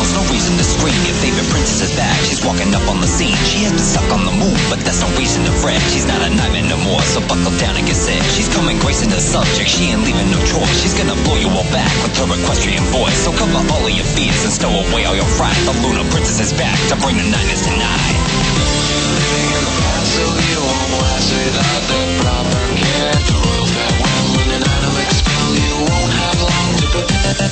cause no reason to scream. Your favorite princess is back, she's walking up on the scene. She has been stuck on the move, but that's no reason to fret. She's not a nightmare no more, so buckle down and get set. She's coming gracing the subject, she ain't leaving no choice. She's gonna blow you all back with her equestrian voice. So cover all of your fears and stow away all your fright. The Lunar Princess is back to bring the nightness tonight. Living in the past, so you won't last without the proper care. The royal farewell and an idol expel. You won't have long to prepare.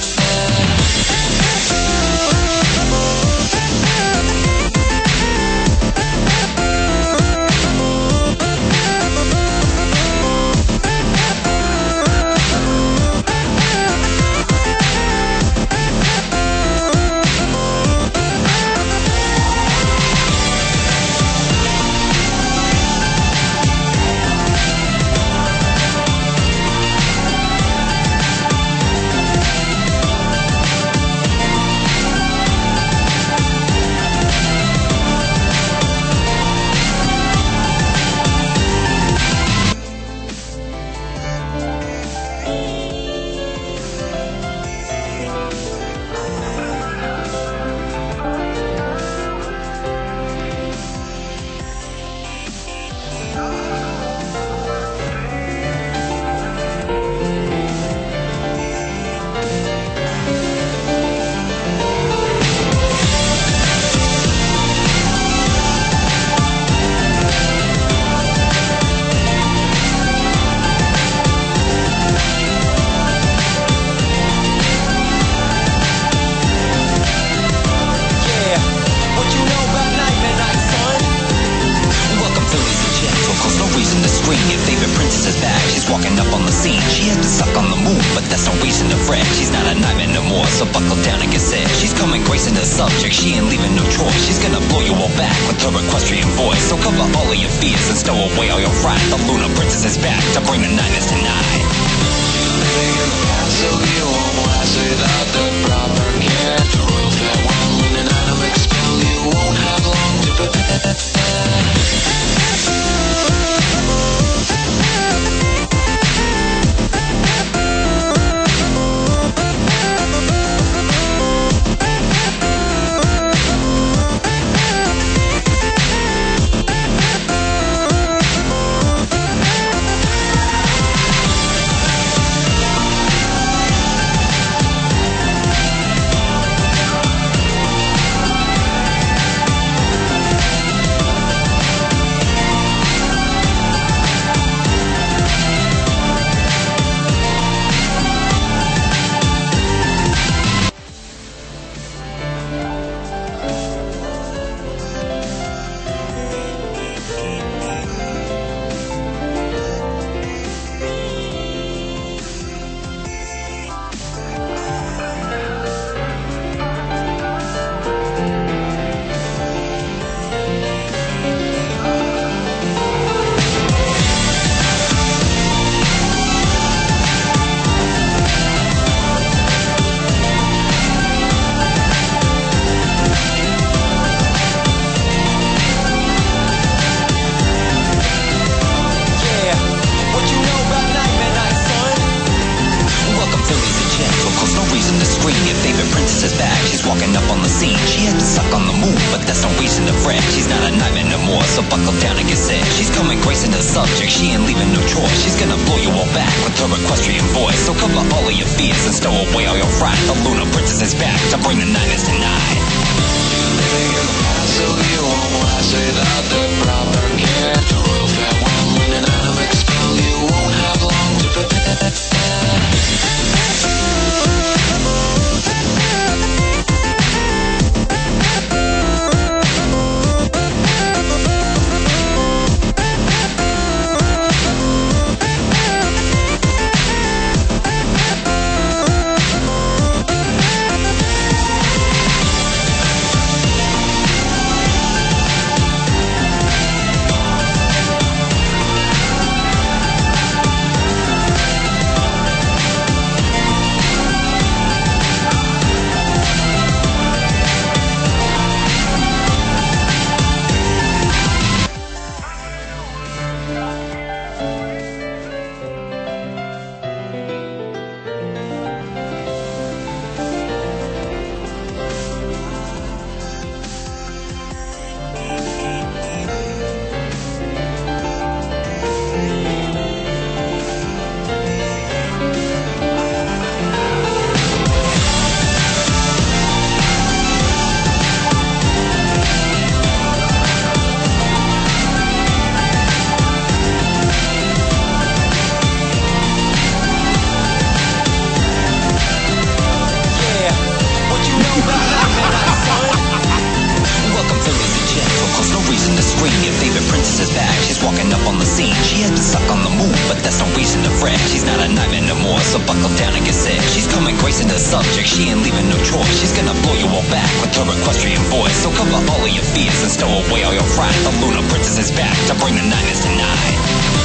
scream, your favorite princess is back. She's walking up on the scene. She has been stuck on the moon, but that's no reason to fret. She's not a nightmare no more, so buckle down and get set. She's coming gracing the subject, she ain't leaving no choice. She's gonna blow you all back with her equestrian voice. So cover all of your fears and stow away all your fright. The lunar princess is back to bring the nightness tonight.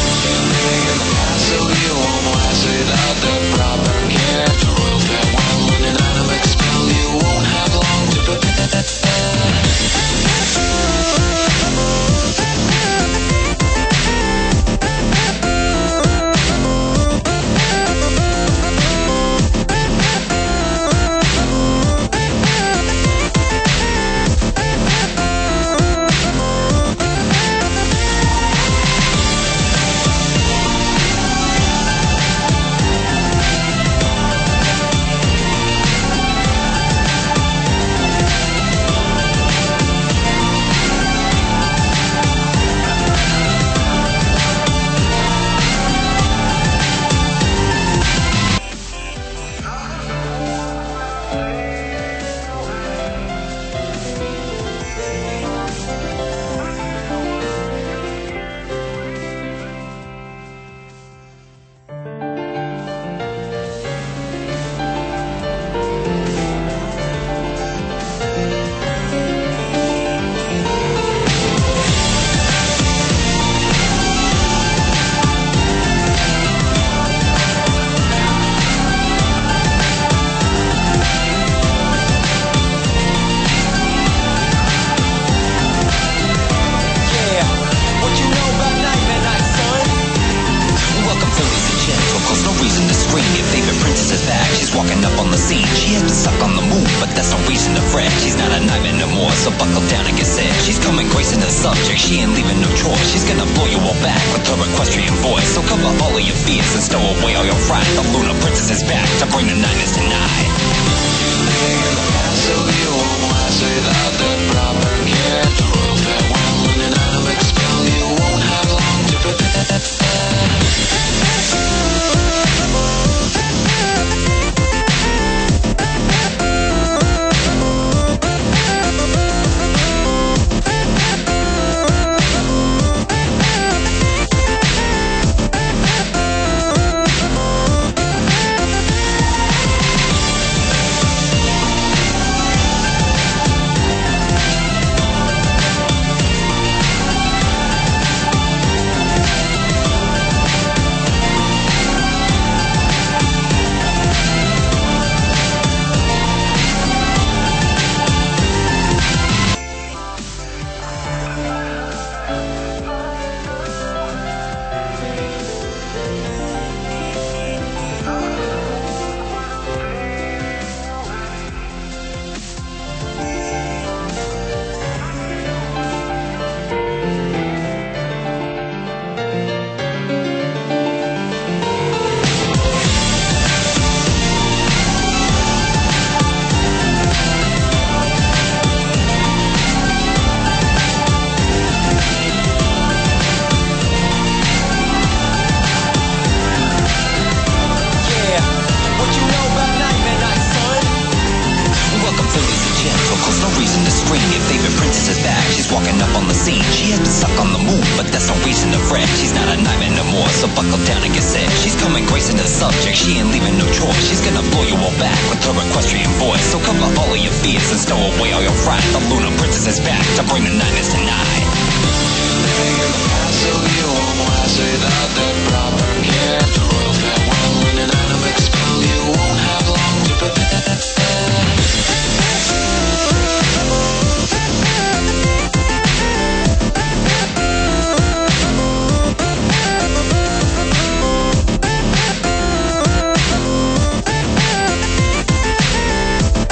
So you won't last without the proper care. To rule that well when an item expel, you won't have long to prepare.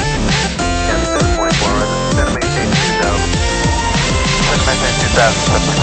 That's